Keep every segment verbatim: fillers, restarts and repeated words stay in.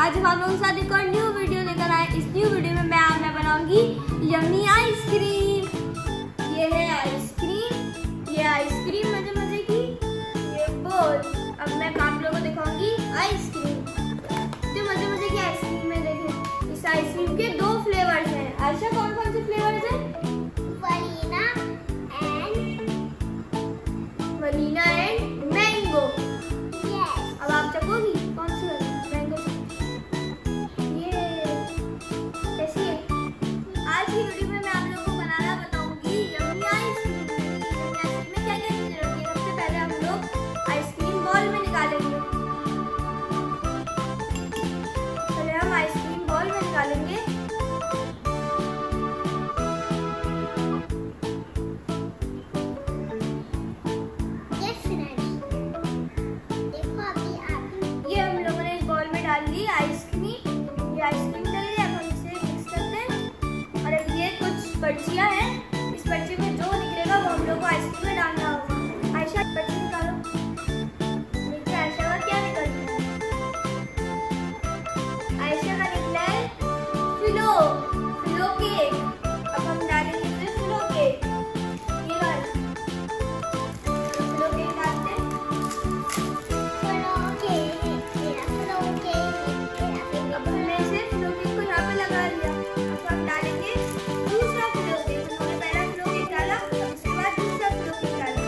आज हम आप लोगों के साथ एक और न्यू वीडियो लेकर आए। इस न्यू वीडियो में मैं आज मैं बनाऊंगी यम्मी आइसक्रीम। ये है आइसक्रीम, ये आइसक्रीम मजे मजे की, ये बोल। अब मैं आप लोगों को दिखाऊंगी आइसक्रीम। जो मजे मजे की आइसक्रीम में देखें, इस आइसक्रीम के दो फ्लेवर्स हैं। आयशा कौन कौन से फ्लेवर्स हैं? Vanilla and vanilla and mango. अब आप चखोगी कौन सी वाली? मैंगो। ये कैसी है? आज की वीडियो में मैं आप लोगों को बनाना बताऊंगी यम्मी आइसक्रीम। यम्मी आइसक्रीम में क्या क्या चीजें होती है? सबसे पहले हम लोग आइसक्रीम बॉल में निकालेंगे। पहले हम आइसक्रीम बॉल में निकालेंगे। आइसक्रीम ये आइसक्रीम डली है, हम इसे मिक्स करते हैं। और अब ये कुछ पर्चियां हैं, इस पर्ची में जो निकलेगा वो हम लोग को आइसक्रीम में डालना होगा। आयशा पर्ची निकालो। देखिए आयशा का क्या निकल रहा है। आयशा का निकला है फिलो फिलो केक। अब हम डालेंगे इसमें फिलो केक। ये वाला फिलो केक डालते हैं। अब हमने इसे फ्लो केक को यहाँ पे लगा लिया। अब हम डालेंगे दूसरा फ्लो केक। हमने पहला फ्लो केक डाला, उसके बाद दूसरा फ्लो केक डाला।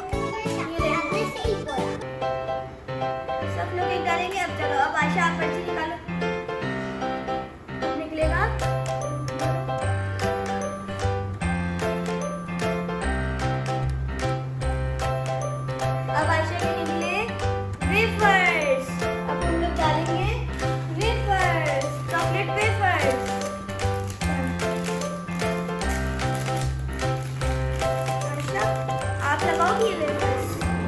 सब फ्लो केक डालेंगे। अब चलो, अब आयशा आप पर्ची निकालो। निकलेगा अब आयशा के निकले वेफर्स। अब हम लोग डालेंगे चॉकलेट वेफर्स। अच्छा, आप लगाओगी ये वेफर्स?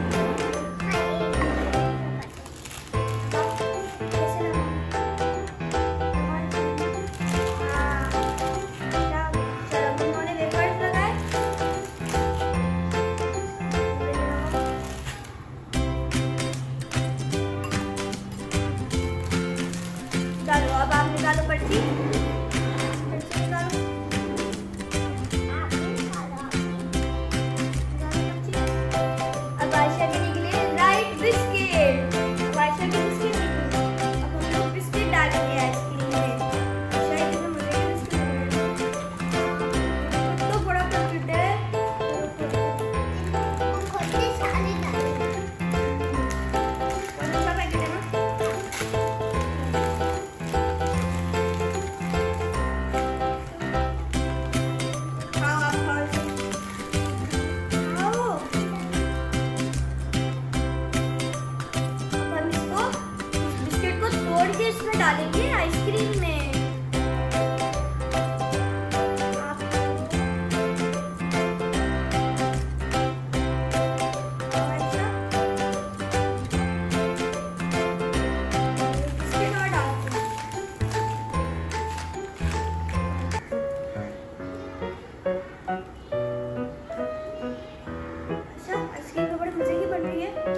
कैसे हाँ, चलो उन्होंने वेफर्स लगाए। डालो, अब आप निकालो पर्ची। पर्ची निकालो। अब आयशा के निकले राइट बिस्किट। अब आयशा के बिस्किट निकले। अब हम लोग बिस्किट डालेंगे आइसक्रीम में। आयशा कितने मजे के बिस्किट हैं। तो बड़ा पैकेट है। अच्छा पैकेट है ना? इसमें डालेंगे आइसक्रीम में। अच्छा, बिस्किट और डालते हैं। अच्छा, आइसक्रीम तो बड़े मजे की बन रही है।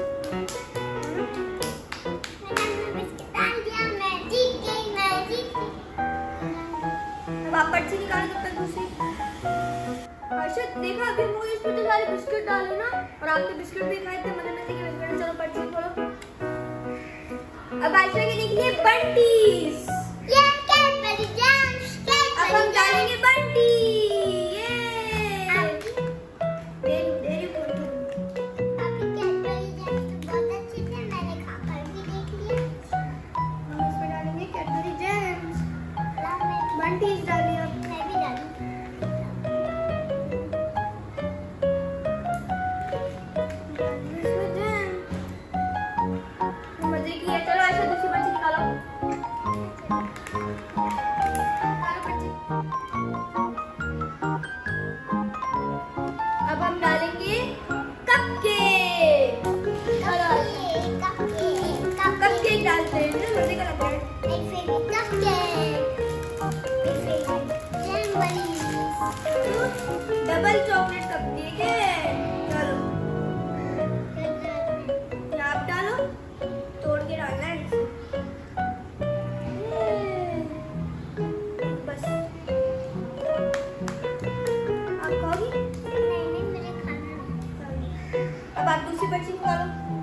आप पर्ची निकाल तब तक दूसरी। आयशा देखा अभी मुझे इसमें तो सारे बिस्किट डाले ना, और आपके बिस्किट भी खाए थे मजे मजे के बिस्किट। चलो पर्ची खोलो। अब आयशा के निकले बंटीज। ये कैडबरी जैम्स। अब हम डालेंगे बंटी। ये देरी देरी खोलो। अभी कैडबरी जैम्स बहुत अच्छे थे, मैंने खाकर भी देख लिया। हम इसमें डालेंगे कैडबरी जैम्स। बंटीज डालिए। अब मैं भी डालूं। इसमें जैम मजे की है। चलो आयशा दूसरी पर्ची निकालो। निकालो पर्ची।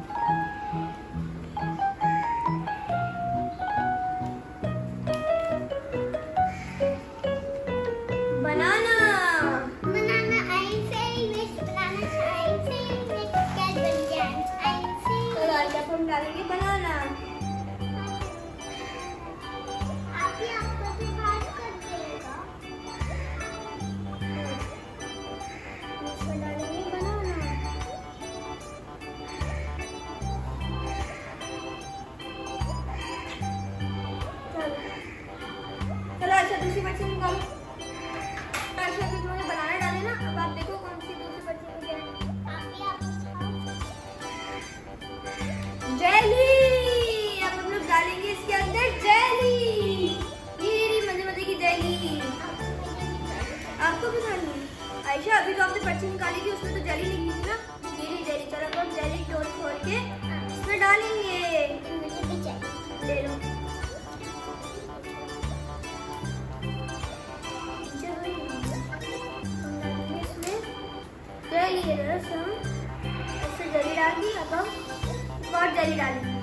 बनाना बनाना ऐसे ही मिक्स, बनाना ऐसे ही मिक्स, कैसे बन गया ऐसे। तो आज हम डालेंगे बनाना। आप ही आपको भी बात कर देगा। इसमें डालेंगे बनाना। चलो चलो अच्छा दूसरी बच्ची निकालो। अच्छा फिर तुमने बनाना डाले ना, अब आप देखो कौन सी दूसरी बच्ची में क्या है। आप ही आपको जेली। अब हम लोग डालेंगे इसके अंदर जेली। ये रही मजे मजे की जेली। आपको भी खानी है आयशा? अभी तो आपने पर्ची निकाली थी, उसमें तो जेली लिखी थी ना। ये रही जेली। चलो अब हम जेली डोल खोल के इसमें डालेंगे। ले लो। जेली रस हम इससे जेली डाल दी। अब हम और जेली डालेंगे।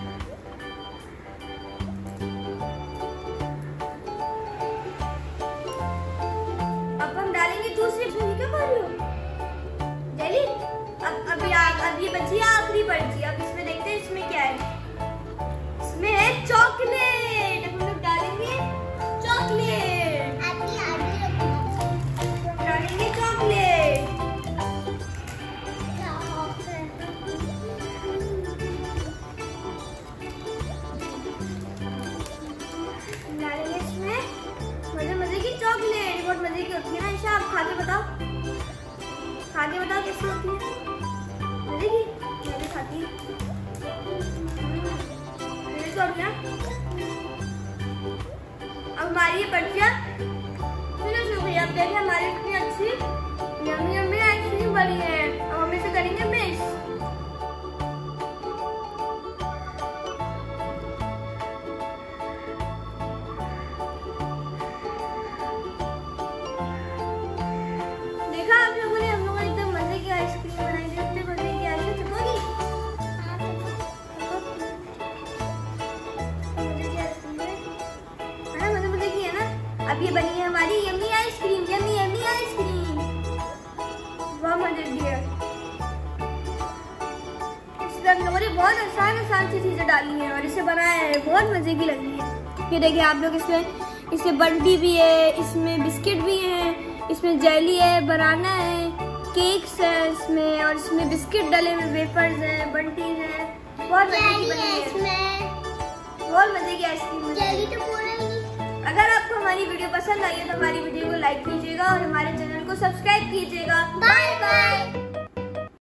अब हम डालेंगे दूसरी। इसमें क्या कर रही हो जेली? अब अभी अब ये बची है आखिरी पर्ची। अब इसमें देखते हैं इसमें क्या है। इसमें है चॉकलेट। अब हम लोग डालेंगे चॉकलेट। आप ही आगे रखो। हम डालेंगे चॉकलेट। क्या हो गया? डालेंगे इसमें मजे मजे की चॉकलेट। बहुत मजे की होती है ना आयशा? आप खा के बताओ, खा के बताओ कैसी होती है। मजे की? मैं भी खाती हूँ। मेरे तो अब ना अब हमारी ये पर्चियाँ फिनिश हो गई। अब देखिए हमारी इतनी अच्छी यम्मी यम्मी आइसक्रीम बनी है। अब हम इसे करेंगे मिक्स। देखा आप लोगों ने? हम लोगों ने एकदम मजे की आइसक्रीम बनाई थी। इतने मजे की आइसक्रीम चुकोगी? मजे की आइसक्रीम है ना? मजे मजे की है ना? अब ये बनी है हमारी yummy ice cream. Yummy yummy ice cream बहुत मजे की है। इसमें हम लोगों ने बहुत आसान आसान सी चीजें डाली हैं और इसे बनाया है। बहुत मजे की लगी है। ये देखिए आप लोग, इसमें इसमें बंटी भी है, इसमें बिस्किट भी है, इसमें जेली है, बनाना है, केक्स है इसमें, और इसमें बिस्किट डले हुए वेफर्स हैं, बंटी है। बहुत मजे की जेली बनी है है। इसमें। बहुत मजे की आइसक्रीम बनी है। जेली तो पूरा ही। अगर आपको हमारी वीडियो पसंद आई है तो हमारी वीडियो को लाइक कीजिएगा और हमारे चैनल को सब्सक्राइब कीजिएगा। Bye bye.